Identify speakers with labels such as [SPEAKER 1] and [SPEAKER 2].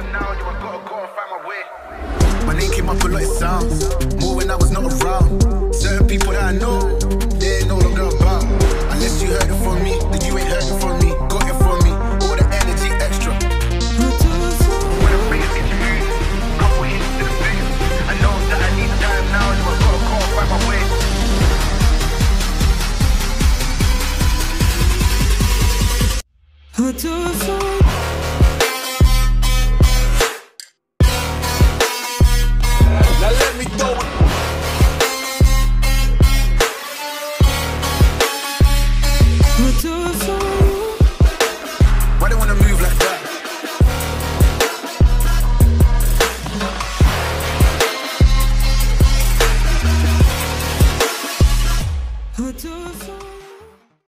[SPEAKER 1] time now, you gotta go and find my way. My name came up a lot, it sounds more when I was not around. Certain people that I know, they ain't no longer about. Unless you heard it from me, then you ain't heard it from me. Got it from me, all the energy extra. When I bring it into you, couple hits to the face. I know that I need time now, you gotta go and find my way.
[SPEAKER 2] Now let me throw it.
[SPEAKER 1] Why they wanna move like that?
[SPEAKER 3] What do